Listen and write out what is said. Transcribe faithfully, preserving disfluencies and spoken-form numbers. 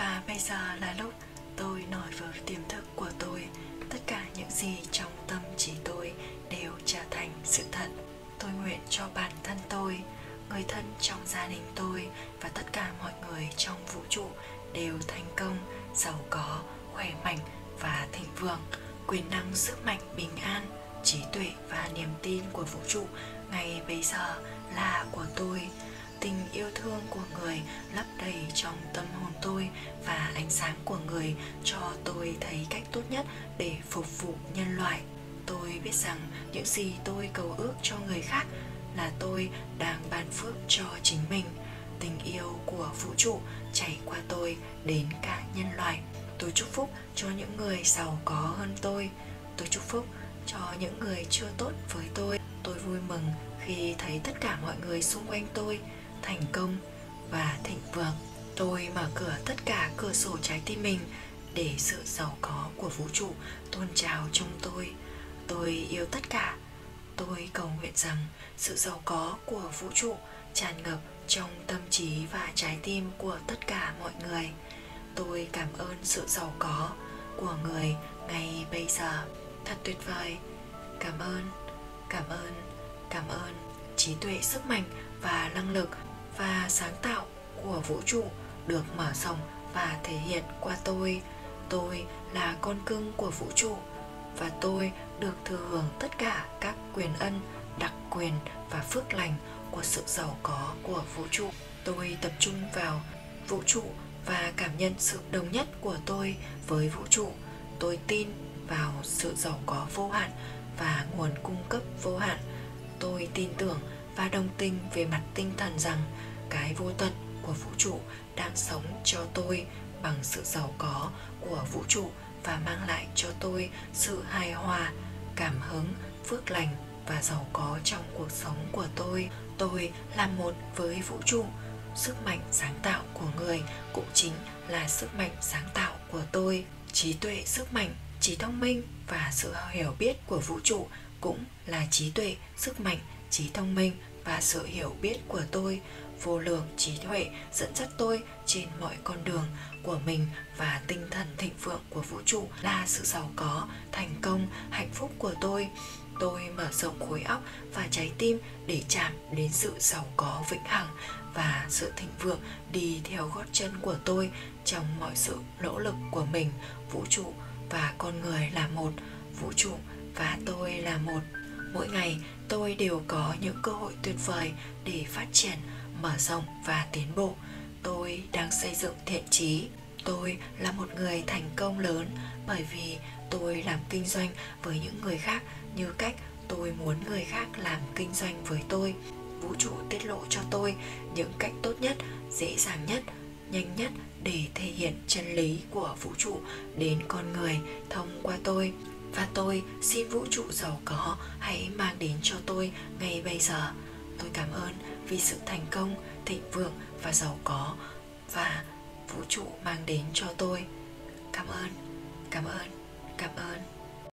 Và bây giờ là lúc tôi nói với tiềm thức của tôi, tất cả những gì trong tâm trí tôi đều trở thành sự thật. Tôi nguyện cho bản thân tôi, người thân trong gia đình tôi và tất cả mọi người trong vũ trụ đều thành công, giàu có, khỏe mạnh và thịnh vượng. Quyền năng, sức mạnh, bình an, trí tuệ và niềm tin của vũ trụ ngay bây giờ là của tôi. Tình yêu thương của người lấp đầy trong tâm hồn tôi và ánh sáng của người cho tôi thấy cách tốt nhất để phục vụ nhân loại. Tôi biết rằng những gì tôi cầu ước cho người khác là tôi đang ban phước cho chính mình. Tình yêu của vũ trụ chảy qua tôi đến cả nhân loại. Tôi chúc phúc cho những người giàu có hơn tôi. Tôi chúc phúc cho những người chưa tốt với tôi. Tôi vui mừng khi thấy tất cả mọi người xung quanh tôi thành công và thịnh vượng. Tôi mở cửa tất cả cửa sổ trái tim mình để sự giàu có của vũ trụ tuôn trào trong tôi. Tôi yêu tất cả. Tôi cầu nguyện rằng sự giàu có của vũ trụ tràn ngập trong tâm trí và trái tim của tất cả mọi người. Tôi cảm ơn sự giàu có của người ngay bây giờ. Thật tuyệt vời. Cảm ơn, cảm ơn, cảm ơn. Trí tuệ, sức mạnh và năng lực và sáng tạo của vũ trụ được mở rộng và thể hiện qua tôi. Tôi là con cưng của vũ trụ và tôi được thừa hưởng tất cả các quyền ân, đặc quyền và phước lành của sự giàu có của vũ trụ. Tôi tập trung vào vũ trụ và cảm nhận sự đồng nhất của tôi với vũ trụ. Tôi tin vào sự giàu có vô hạn và nguồn cung cấp vô hạn. Tôi tin tưởng và đồng tình về mặt tinh thần rằng cái vô tận của vũ trụ đang sống cho tôi bằng sự giàu có của vũ trụ và mang lại cho tôi sự hài hòa, cảm hứng, phước lành và giàu có trong cuộc sống của tôi. Tôi là một với vũ trụ. Sức mạnh sáng tạo của người cũng chính là sức mạnh sáng tạo của tôi. Trí tuệ, sức mạnh, trí thông minh và sự hiểu biết của vũ trụ cũng là trí tuệ, sức mạnh, trí thông minh và sự hiểu biết của tôi. Vô lượng trí tuệ dẫn dắt tôi trên mọi con đường của mình và tinh thần thịnh vượng của vũ trụ là sự giàu có, thành công, hạnh phúc của tôi. Tôi mở rộng khối óc và trái tim để chạm đến sự giàu có vĩnh hằng và sự thịnh vượng đi theo gót chân của tôi trong mọi sự nỗ lực của mình. Vũ trụ và con người là một, vũ trụ và tôi là một. Mỗi ngày tôi đều có những cơ hội tuyệt vời để phát triển, mở rộng và tiến bộ. Tôi đang xây dựng thiện chí. Tôi là một người thành công lớn bởi vì tôi làm kinh doanh với những người khác như cách tôi muốn người khác làm kinh doanh với tôi. Vũ trụ tiết lộ cho tôi những cách tốt nhất, dễ dàng nhất, nhanh nhất để thể hiện chân lý của vũ trụ đến con người thông qua tôi. Và tôi xin vũ trụ giàu có hãy mang đến cho tôi ngay bây giờ. Tôi cảm ơn vì sự thành công, thịnh vượng và giàu có và vũ trụ mang đến cho tôi. Cảm ơn, cảm ơn, cảm ơn.